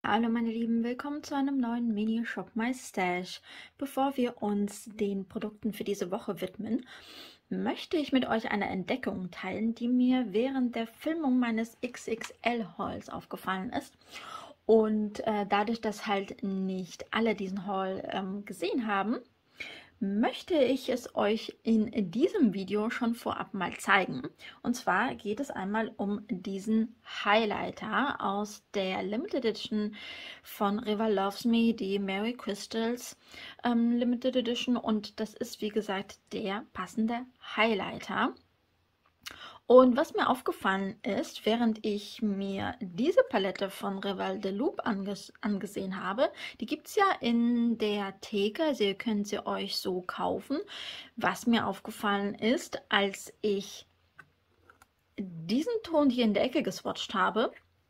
Hallo meine Lieben, willkommen zu einem neuen Mini-Shop My Stash. Bevor wir uns den Produkten für diese Woche widmen, möchte ich mit euch eine Entdeckung teilen, die mir während der Filmung meines XXL-Hauls aufgefallen ist. Und dadurch, dass halt nicht alle diesen Haul gesehen haben, möchte ich es euch in diesem Video schon vorab mal zeigen. Und zwar geht es einmal um diesen Highlighter aus der Limited Edition von River Loves Me, die Mary Crystals Limited Edition. Und das ist, wie gesagt, der passende Highlighter. Und was mir aufgefallen ist, während ich mir diese Palette von Rival de Loop angesehen habe, die gibt es ja in der Theke, also ihr könnt sie euch so kaufen. Was mir aufgefallen ist, als ich diesen Ton hier in der Ecke geswatcht habe,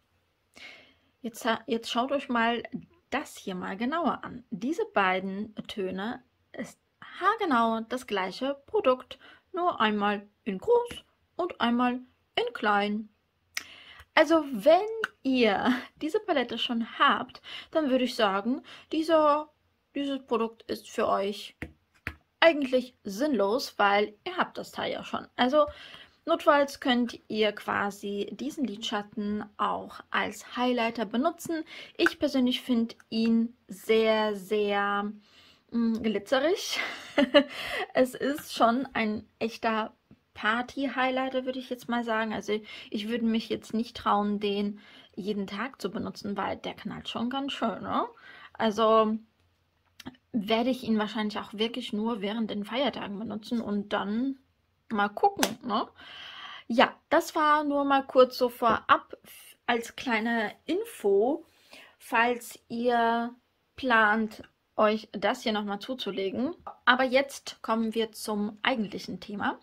jetzt schaut euch mal das hier mal genauer an. Diese beiden Töne ist haargenau das gleiche Produkt, nur einmal in groß und einmal in klein. Also wenn ihr diese Palette schon habt, dann würde ich sagen, dieses Produkt ist für euch eigentlich sinnlos, weil ihr habt das Teil ja schon. Also notfalls könnt ihr quasi diesen Lidschatten auch als Highlighter benutzen. Ich persönlich finde ihn sehr, sehr glitzerig. Es ist schon ein echter Party-Highlighter, würde ich jetzt mal sagen. Also ich würde mich jetzt nicht trauen, den jeden Tag zu benutzen, weil der knallt schon ganz schön, ne? Also werde ich ihn wahrscheinlich auch wirklich nur während den Feiertagen benutzen und dann mal gucken, ne? Ja, das war nur mal kurz so vorab als kleine Info, falls ihr plant, euch das hier nochmal zuzulegen. Aber jetzt kommen wir zum eigentlichen Thema.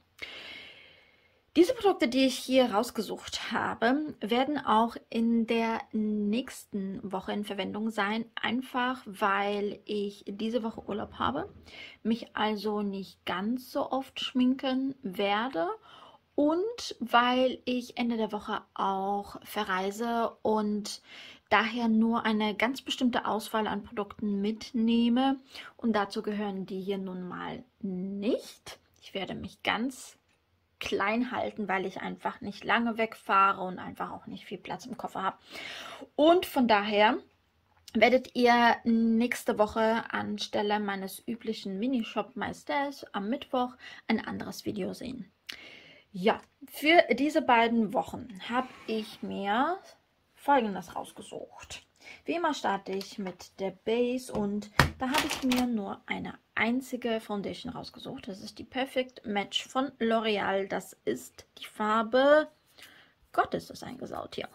Diese Produkte, die ich hier rausgesucht habe, werden auch in der nächsten Woche in Verwendung sein, einfach weil ich diese Woche Urlaub habe, mich also nicht ganz so oft schminken werde und weil ich Ende der Woche auch verreise und daher nur eine ganz bestimmte Auswahl an Produkten mitnehme und dazu gehören die hier nun mal nicht. Ich werde mich ganz klein halten, weil ich einfach nicht lange wegfahre und einfach auch nicht viel Platz im Koffer habe. Und von daher werdet ihr nächste Woche anstelle meines üblichen Minishop My Stash am Mittwoch ein anderes Video sehen. Ja, für diese beiden Wochen habe ich mir Folgendes rausgesucht. Wie immer starte ich mit der Base und da habe ich mir nur eine einzige Foundation rausgesucht. Das ist die Perfect Match von L'Oreal. Das ist die Farbe, Gott ist das eingesaut hier,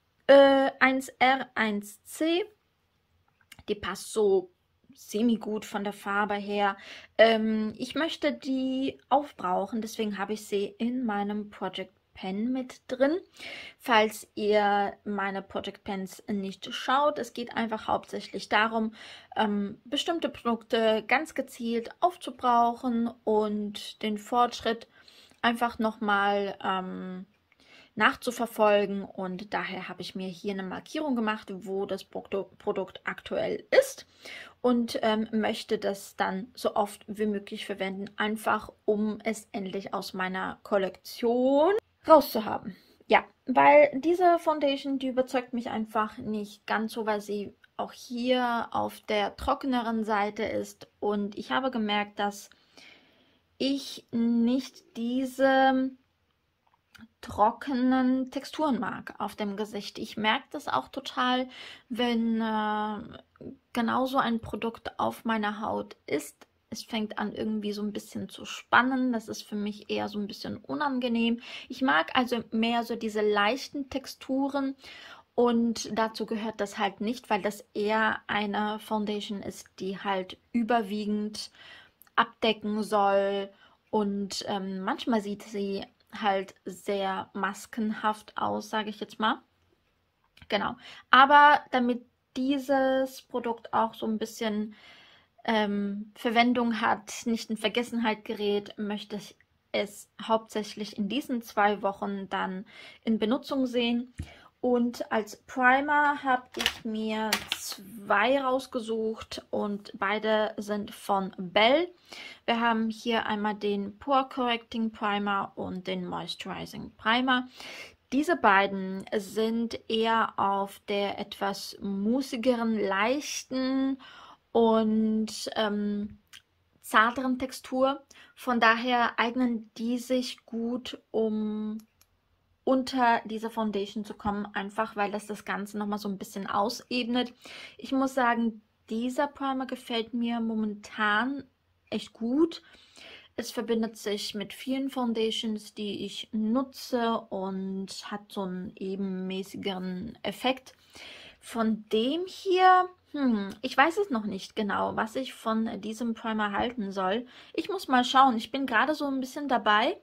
1R, 1C. Die passt so semi-gut von der Farbe her. Ich möchte die aufbrauchen, deswegen habe ich sie in meinem Project Pen mit drin. Falls ihr meine Project Pens nicht schaut, es geht einfach hauptsächlich darum, bestimmte Produkte ganz gezielt aufzubrauchen und den Fortschritt einfach nochmal nachzuverfolgen, und daher habe ich mir hier eine Markierung gemacht, wo das Produkt aktuell ist und möchte das dann so oft wie möglich verwenden, einfach um es endlich aus meiner Kollektion rauszuhaben. Ja, weil diese Foundation, die überzeugt mich einfach nicht ganz so, weil sie auch hier auf der trockeneren Seite ist und ich habe gemerkt, dass ich nicht diese trockenen Texturen mag auf dem Gesicht. Ich merke das auch total, wenn genauso ein Produkt auf meiner Haut ist. Es fängt an irgendwie so ein bisschen zu spannen. Das ist für mich eher so ein bisschen unangenehm. Ich mag also mehr so diese leichten Texturen und dazu gehört das halt nicht, weil das eher eine Foundation ist, die halt überwiegend abdecken soll und manchmal sieht sie halt sehr maskenhaft aus, sage ich jetzt mal. Genau. Aber damit dieses Produkt auch so ein bisschen Verwendung hat, nicht in Vergessenheit gerät, möchte ich es hauptsächlich in diesen 2 Wochen dann in Benutzung sehen. Und als Primer habe ich mir 2 rausgesucht und beide sind von Bell. Wir haben hier einmal den Pore Correcting Primer und den Moisturizing Primer. Diese beiden sind eher auf der etwas musigeren, leichten und zarteren Textur. Von daher eignen die sich gut, um unter diese Foundation zu kommen, einfach weil das Ganze nochmal so ein bisschen ausebnet. Ich muss sagen, dieser Primer gefällt mir momentan echt gut. Es verbindet sich mit vielen Foundations, die ich nutze und hat so einen ebenmäßigeren Effekt. Von dem hier, ich weiß es noch nicht genau, was ich von diesem Primer halten soll. Ich muss mal schauen. Ich bin gerade so ein bisschen dabei,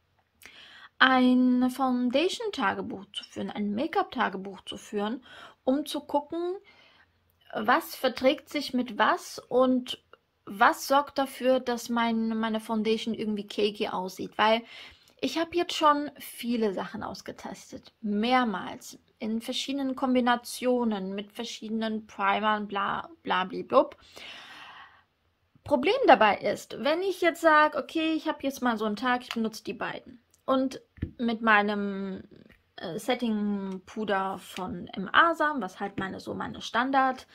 ein Foundation-Tagebuch zu führen, ein Make-up-Tagebuch zu führen, um zu gucken, was verträgt sich mit was und was sorgt dafür, dass meine Foundation irgendwie cakey aussieht. Weil ich habe jetzt schon viele Sachen ausgetestet, mehrmals, in verschiedenen Kombinationen, mit verschiedenen Primern, bla bla blub. Problem dabei ist, wenn ich jetzt sage, okay, ich habe jetzt mal so einen Tag, ich benutze die beiden. Und mit meinem Setting-Puder von Asam, was halt meine Standard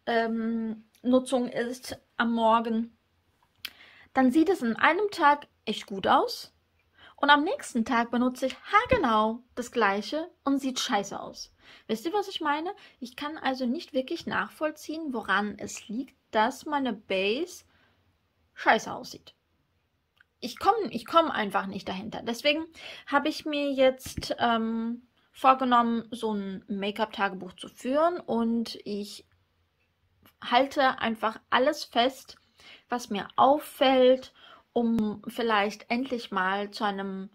Nutzung ist am Morgen, dann sieht es an einem Tag echt gut aus und am nächsten Tag benutze ich haargenau das gleiche und sieht scheiße aus. Wisst ihr, was ich meine? Ich kann also nicht wirklich nachvollziehen, woran es liegt, dass meine Base scheiße aussieht. Ich komm einfach nicht dahinter. Deswegen habe ich mir jetzt vorgenommen, so ein Make-up-Tagebuch zu führen und ich halte einfach alles fest, was mir auffällt, um vielleicht endlich mal zu einer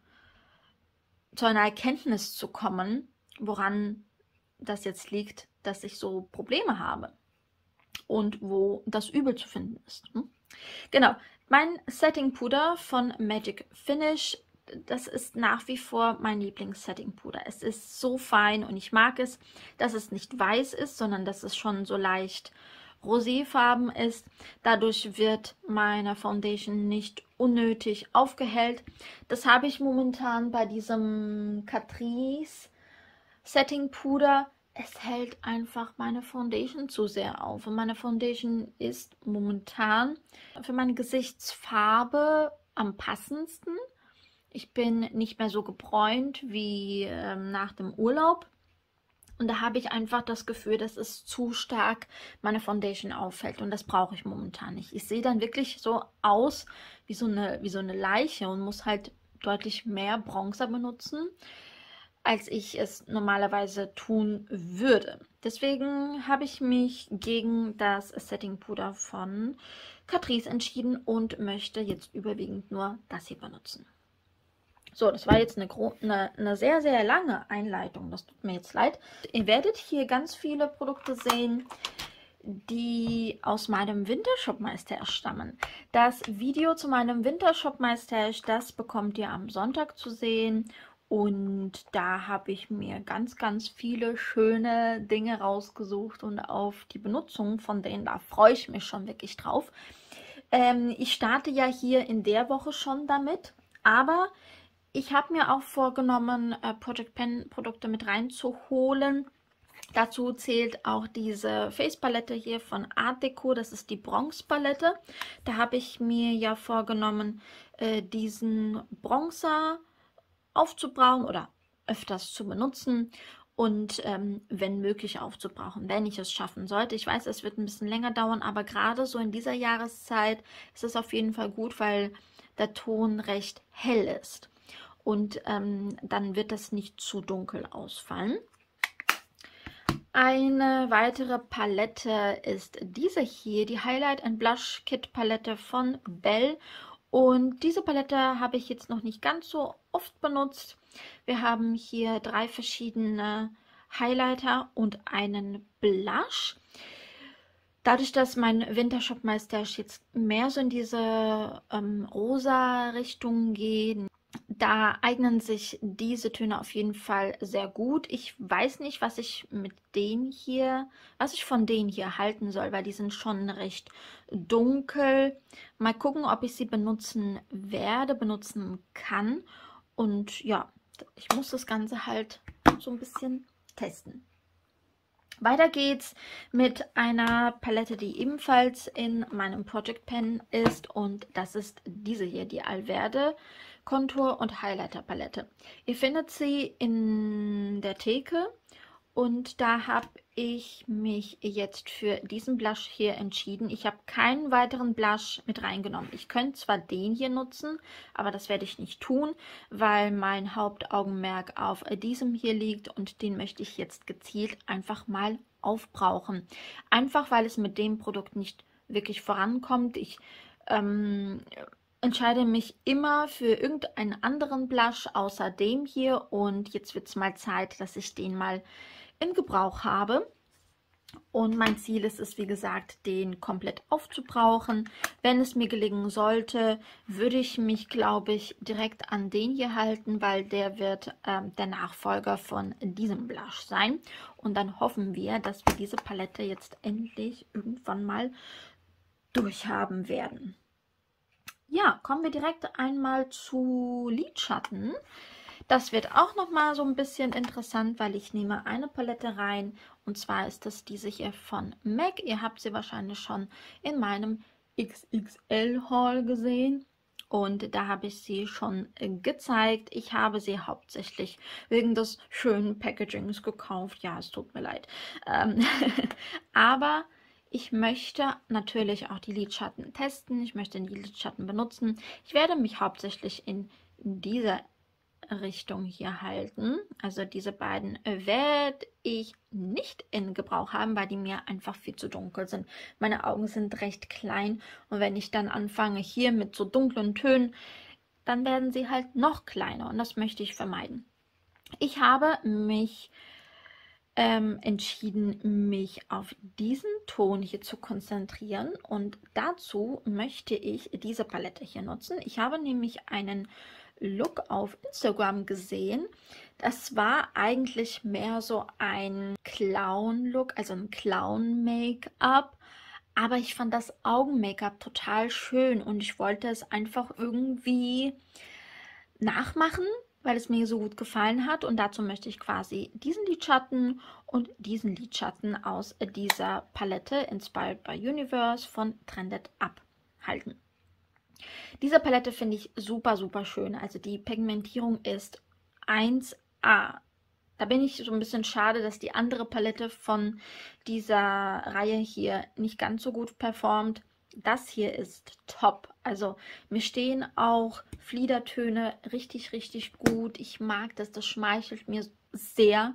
Erkenntnis zu kommen, woran das jetzt liegt, dass ich so Probleme habe und wo das Übel zu finden ist. Genau, mein Setting-Puder von Magic Finish, das ist nach wie vor mein Lieblings-Setting-Puder. Es ist so fein und ich mag es, dass es nicht weiß ist, sondern dass es schon so leicht roséfarben ist. Dadurch wird meine Foundation nicht unnötig aufgehellt. Das habe ich momentan bei diesem Catrice Setting Puder. Es hält einfach meine Foundation zu sehr auf. Und meine Foundation ist momentan für meine Gesichtsfarbe am passendsten. Ich bin nicht mehr so gebräunt wie nach dem Urlaub. Und da habe ich einfach das Gefühl, dass es zu stark meine Foundation auffällt. Und das brauche ich momentan nicht. Ich sehe dann wirklich so aus wie so eine Leiche und muss halt deutlich mehr Bronzer benutzen, als ich es normalerweise tun würde. Deswegen habe ich mich gegen das Setting Puder von Catrice entschieden und möchte jetzt überwiegend nur das hier benutzen. So, das war jetzt eine sehr, sehr lange Einleitung. Das tut mir jetzt leid. Ihr werdet hier ganz viele Produkte sehen, die aus meinem Wintershop-My-Stash stammen. Das Video zu meinem Wintershop-My-Stash, das bekommt ihr am Sonntag zu sehen. Und da habe ich mir ganz, ganz viele schöne Dinge rausgesucht und auf die Benutzung von denen, da freue ich mich schon wirklich drauf. Ich starte ja hier in der Woche schon damit, aber ich habe mir auch vorgenommen, Project Pen Produkte mit reinzuholen. Dazu zählt auch diese Face Palette hier von Art Deco, das ist die Bronze Palette. Da habe ich mir ja vorgenommen, diesen Bronzer aufzubrauchen oder öfters zu benutzen und wenn möglich aufzubrauchen, wenn ich es schaffen sollte. Ich weiß, es wird ein bisschen länger dauern, aber gerade so in dieser Jahreszeit ist es auf jeden Fall gut, weil der Ton recht hell ist. Und dann wird das nicht zu dunkel ausfallen. Eine weitere Palette ist diese hier, die Highlight and Blush Kit Palette von Bell. Und diese Palette habe ich jetzt noch nicht ganz so oft benutzt. Wir haben hier 3 verschiedene Highlighter und einen Blush. Dadurch, dass mein Wintershop My Stash jetzt mehr so in diese rosa Richtung geht, Da eignen sich diese Töne auf jeden Fall sehr gut. Ich weiß nicht, was ich von denen hier halten soll, weil die sind schon recht dunkel. Mal gucken, ob ich sie benutzen kann. Und ja, ich muss das Ganze halt so ein bisschen testen. Weiter geht's mit einer Palette, die ebenfalls in meinem Project Pen ist, und das ist diese hier, die Alverde Kontur- und Highlighter Palette. Ihr findet sie in der Theke, und da habe ich mich jetzt für diesen Blush hier entschieden. Ich habe keinen weiteren Blush mit reingenommen. Ich könnte zwar den hier nutzen, aber das werde ich nicht tun, weil mein Hauptaugenmerk auf diesem hier liegt, und den möchte ich jetzt gezielt einfach mal aufbrauchen. Einfach weil es mit dem Produkt nicht wirklich vorankommt. Ich entscheide mich immer für irgendeinen anderen Blush außer dem hier, und jetzt wird es mal Zeit, dass ich den mal in Gebrauch habe. Und mein Ziel ist es, wie gesagt, den komplett aufzubrauchen. Wenn es mir gelingen sollte, würde ich mich, glaube ich, direkt an den hier halten, weil der wird der Nachfolger von diesem Blush sein. Und dann hoffen wir, dass wir diese Palette jetzt endlich irgendwann mal durchhaben werden. Ja, kommen wir direkt einmal zu Lidschatten. Das wird auch noch mal so ein bisschen interessant, weil ich nehme eine Palette rein, und zwar ist das diese hier von MAC. Ihr habt sie wahrscheinlich schon in meinem XXL-Haul gesehen. Und da habe ich sie schon gezeigt. Ich habe sie hauptsächlich wegen des schönen Packagings gekauft. Ja, es tut mir leid. Aber ich möchte natürlich auch die Lidschatten testen. Ich möchte die Lidschatten benutzen. Ich werde mich hauptsächlich in dieser Richtung hier halten. Also diese beiden werde ich nicht in Gebrauch haben, weil die mir einfach viel zu dunkel sind. Meine Augen sind recht klein, und wenn ich dann anfange hier mit so dunklen Tönen, dann werden sie halt noch kleiner, und das möchte ich vermeiden. Ich habe mich entschieden, mich auf diesen Ton hier zu konzentrieren, und dazu möchte ich diese Palette hier nutzen. Ich habe nämlich einen Look auf Instagram gesehen. Das war eigentlich mehr so ein Clown-Look, also ein Clown-Make-up. Aber ich fand das Augen-Make-up total schön, und ich wollte es einfach irgendwie nachmachen, weil es mir so gut gefallen hat. Und dazu möchte ich quasi diesen Lidschatten und diesen Lidschatten aus dieser Palette Inspired by Universe von Trended Up halten. Diese Palette finde ich super, super schön. Also die Pigmentierung ist 1A. Da bin ich so ein bisschen schade, dass die andere Palette von dieser Reihe hier nicht ganz so gut performt. Das hier ist top. Also mir stehen auch Fliedertöne richtig, richtig gut. Ich mag das, das schmeichelt mir sehr.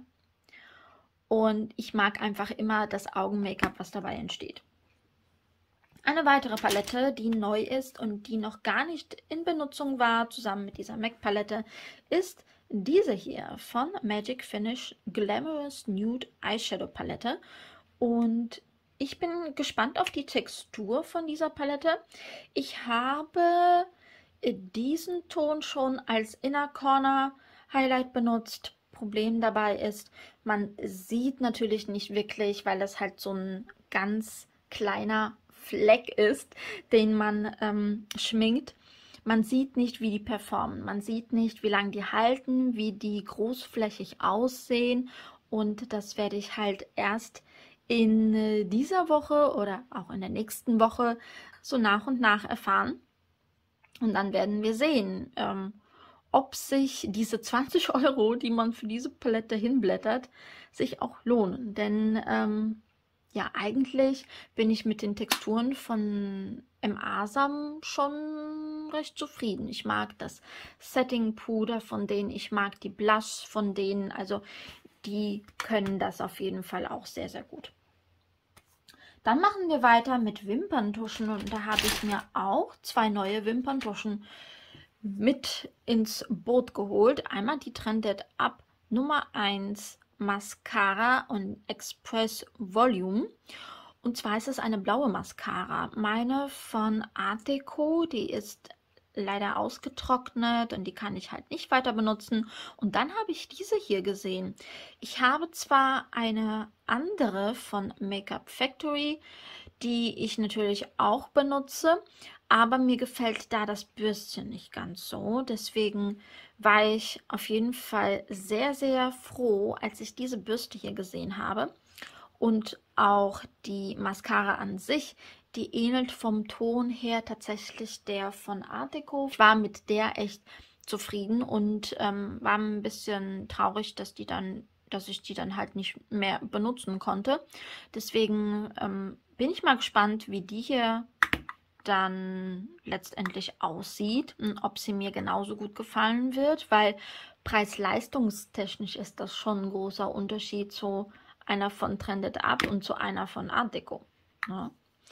Und ich mag einfach immer das Augen-Make-up, was dabei entsteht. Eine weitere Palette, die neu ist und die noch gar nicht in Benutzung war, zusammen mit dieser MAC-Palette, ist diese hier von Magic Finish Glamorous Nude Eyeshadow Palette. Und ich bin gespannt auf die Textur von dieser Palette. Ich habe diesen Ton schon als Inner Corner Highlight benutzt. Problem dabei ist, man sieht natürlich nicht wirklich, weil das halt so ein ganz kleiner Fleck ist, den man schminkt. Man sieht nicht, wie die performen. Man sieht nicht, wie lange die halten, wie die großflächig aussehen. Und das werde ich halt erst in dieser Woche oder auch in der nächsten Woche so nach und nach erfahren. Und dann werden wir sehen, ob sich diese 20 Euro, die man für diese Palette hinblättert, sich auch lohnen. Denn ja, eigentlich bin ich mit den Texturen von Asam schon recht zufrieden. Ich mag das Setting-Puder von denen, ich mag die Blush von denen, also die können das auf jeden Fall auch sehr, sehr gut. Dann machen wir weiter mit Wimperntuschen, und da habe ich mir auch zwei neue Wimperntuschen mit ins Boot geholt. Einmal die Trended Up Nummer 1 Mascara und Express Volume. Und zwar ist es eine blaue Mascara. Meine von Art Deco, die ist leider ausgetrocknet und die kann ich halt nicht weiter benutzen. Und dann habe ich diese hier gesehen. Ich habe zwar eine andere von Makeup Factory, die ich natürlich auch benutze, aber mir gefällt da das Bürstchen nicht ganz so. Deswegen war ich auf jeden Fall sehr, sehr froh, als ich diese Bürste hier gesehen habe. Und auch die Mascara an sich, die ähnelt vom Ton her tatsächlich der von Art Deco. Ich war mit der echt zufrieden und war ein bisschen traurig, dass ich die dann halt nicht mehr benutzen konnte. Deswegen bin ich mal gespannt, wie die hier dann letztendlich aussieht und ob sie mir genauso gut gefallen wird, weil preis-leistungstechnisch ist das schon ein großer Unterschied zu einer von Trended Up und zu einer von Art Deco. Ja.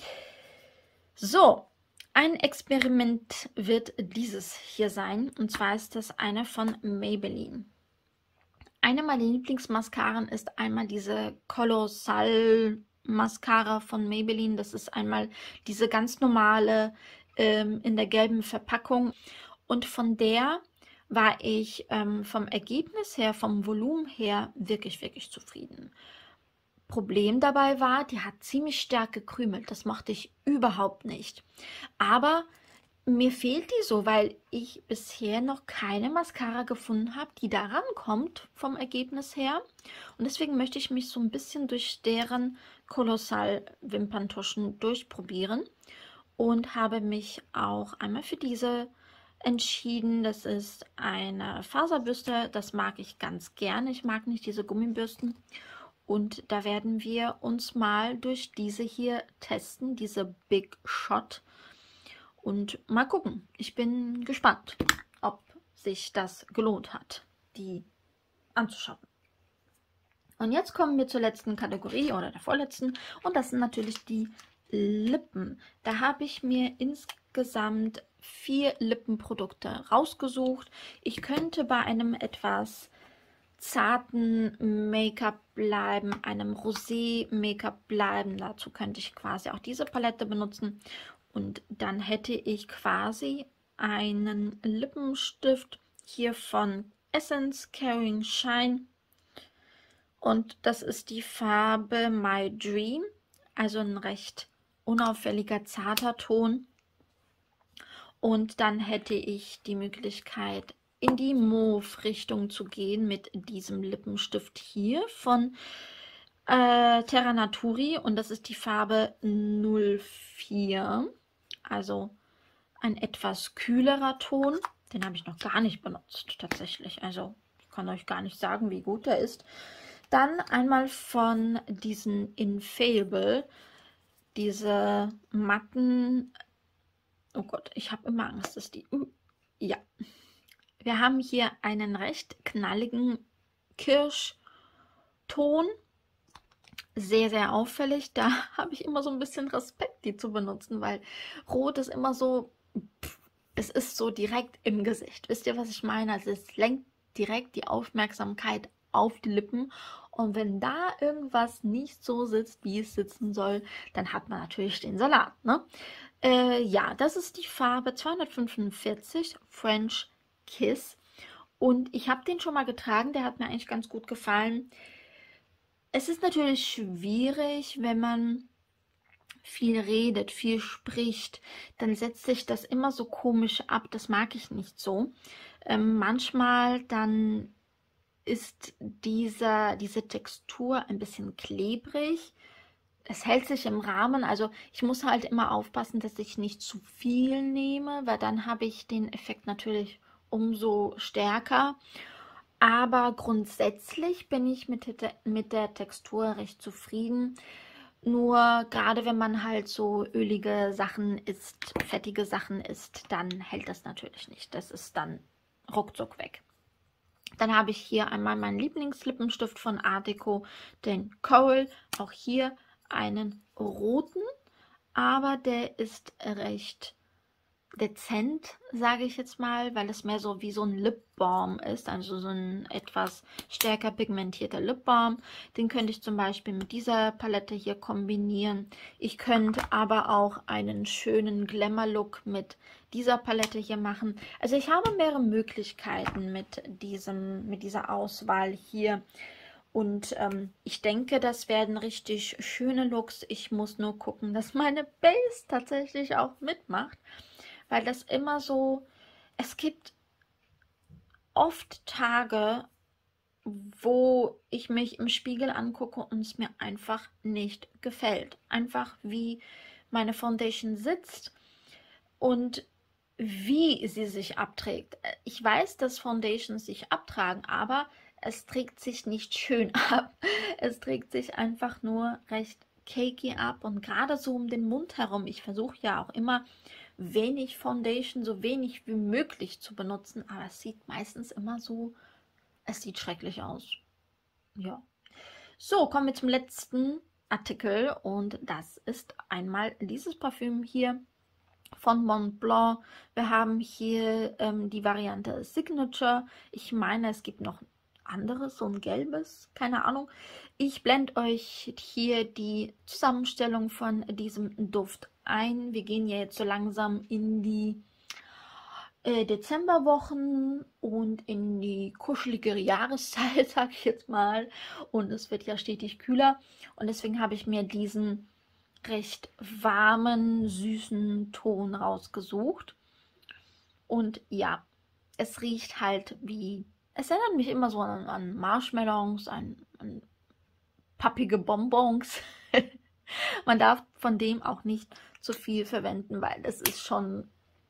So, ein Experiment wird dieses hier sein, und zwar ist das eine von Maybelline. Eine meiner Lieblingsmascaren ist einmal diese Colossal Mascara von Maybelline. Das ist einmal diese ganz normale in der gelben Verpackung. Und von der war ich vom Ergebnis her, vom Volumen her wirklich, wirklich zufrieden. Problem dabei war, die hat ziemlich stark gekrümelt. Das mochte ich überhaupt nicht. Aber mir fehlt die so, weil ich bisher noch keine Mascara gefunden habe, die da rankommt vom Ergebnis her. Und deswegen möchte ich mich so ein bisschen durch deren Kolossal Wimperntuschen durchprobieren. Und habe mich auch einmal für diese entschieden. Das ist eine Faserbürste, das mag ich ganz gerne. Ich mag nicht diese Gummibürsten. Und da werden wir uns mal durch diese hier testen, diese Big Shot. Und mal gucken. Ich bin gespannt, ob sich das gelohnt hat, die anzuschauen. Und jetzt kommen wir zur letzten Kategorie oder der vorletzten. Und das sind natürlich die Lippen. Da habe ich mir insgesamt 4 Lippenprodukte rausgesucht. Ich könnte bei einem etwas zarten Make-up bleiben, einem Rosé-Make-up bleiben. Dazu könnte ich quasi auch diese Palette benutzen. Und dann hätte ich quasi einen Lippenstift hier von Essence Caring Shine. Und das ist die Farbe My Dream. Also ein recht unauffälliger, zarter Ton. Und dann hätte ich die Möglichkeit, in die Mauve-Richtung zu gehen mit diesem Lippenstift hier von Terra Naturi. Und das ist die Farbe 04. Also ein etwas kühlerer Ton. Den habe ich noch gar nicht benutzt, tatsächlich. Also ich kann euch gar nicht sagen, wie gut der ist. Dann einmal von diesen Infallible, diese matten, oh Gott, ich habe immer Angst, dass die, ja. Wir haben hier einen recht knalligen Kirschton, sehr, sehr auffällig. Da habe ich immer so ein bisschen Respekt, die zu benutzen, weil Rot ist immer so, es ist so direkt im Gesicht. Wisst ihr, was ich meine? Also es lenkt direkt die Aufmerksamkeit auf die Lippen. Und wenn da irgendwas nicht so sitzt, wie es sitzen soll, dann hat man natürlich den Salat, ne? Ja, das ist die Farbe 245 French Kiss. Und ich habe den schon mal getragen, der hat mir eigentlich ganz gut gefallen. Es ist natürlich schwierig, wenn man viel redet, viel spricht, dann setzt sich das immer so komisch ab. Das mag ich nicht so. Manchmal dann ist diese Textur ein bisschen klebrig. Es hält sich im Rahmen, also ich muss halt immer aufpassen, dass ich nicht zu viel nehme, weil dann habe ich den Effekt natürlich umso stärker. Aber grundsätzlich bin ich mit der Textur recht zufrieden. Nur gerade wenn man halt so ölige Sachen isst, fettige Sachen isst, dann hält das natürlich nicht. Das ist dann ruckzuck weg. Dann habe ich hier einmal meinen Lieblingslippenstift von Art Deco, den Coral. Auch hier einen roten, aber der ist recht dezent, sage ich jetzt mal, weil es mehr so wie so ein Lip Balm ist, also so ein etwas stärker pigmentierter Lip Balm. Den könnte ich zum Beispiel mit dieser Palette hier kombinieren. Ich könnte aber auch einen schönen Glamour-Look mit dieser Palette hier machen. Also ich habe mehrere Möglichkeiten mit dieser Auswahl hier. Und ich denke, das werden richtig schöne Looks. Ich muss nur gucken, dass meine Base tatsächlich auch mitmacht, weil das immer so, es gibt oft Tage, wo ich mich im Spiegel angucke und es mir einfach nicht gefällt. Einfach wie meine Foundation sitzt und wie sie sich abträgt. Ich weiß, dass Foundations sich abtragen, aber es trägt sich nicht schön ab. Es trägt sich einfach nur recht cakey ab und gerade so um den Mund herum. Ich versuche ja auch immer wenig Foundation, so wenig wie möglich zu benutzen, aber es sieht meistens immer so, es sieht schrecklich aus. Ja. So, kommen wir zum letzten Artikel und das ist einmal dieses Parfüm hier von Montblanc. Wir haben hier die Variante Signature. Ich meine, es gibt noch anderes, so ein gelbes, keine Ahnung. Ich blende euch hier die Zusammenstellung von diesem Duft ein. Wir gehen ja jetzt so langsam in die Dezemberwochen und in die kuscheligere Jahreszeit, sag ich jetzt mal. Und es wird ja stetig kühler. Und deswegen habe ich mir diesen recht warmen, süßen Ton rausgesucht. Und ja, es riecht halt wie, es erinnert mich immer so an Marshmallows, an pappige Bonbons. Man darf von dem auch nicht zu viel verwenden, weil es ist schon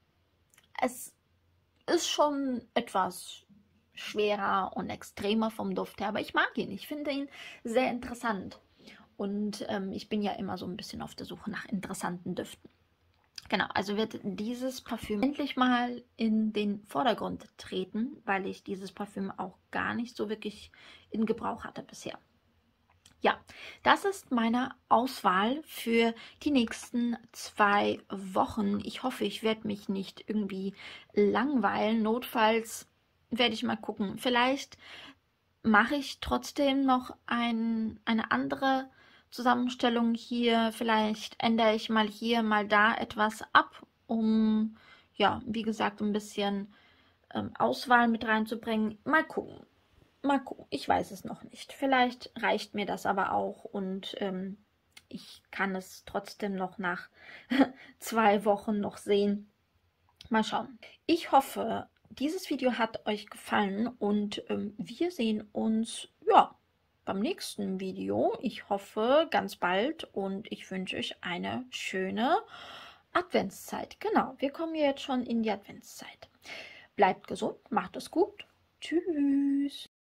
etwas schwerer und extremer vom Duft her, aber ich mag ihn. Ich finde ihn sehr interessant. Und ich bin ja immer so ein bisschen auf der Suche nach interessanten Düften. Genau, also wird dieses Parfüm endlich mal in den Vordergrund treten, weil ich dieses Parfüm auch gar nicht so wirklich in Gebrauch hatte bisher. Ja, das ist meine Auswahl für die nächsten 2 Wochen. Ich hoffe, ich werde mich nicht irgendwie langweilen. Notfalls werde ich mal gucken. Vielleicht mache ich trotzdem noch eine andere Zusammenstellung hier. Vielleicht ändere ich mal hier, mal da etwas ab, um, ja, wie gesagt, ein bisschen Auswahl mit reinzubringen. Mal gucken. Mal gucken. Ich weiß es noch nicht. Vielleicht reicht mir das aber auch und ich kann es trotzdem noch nach 2 Wochen noch sehen. Mal schauen. Ich hoffe, dieses Video hat euch gefallen und wir sehen uns, ja, beim nächsten Video. Ich hoffe ganz bald und ich wünsche euch eine schöne Adventszeit. Genau, wir kommen jetzt schon in die Adventszeit. Bleibt gesund, macht es gut. Tschüss.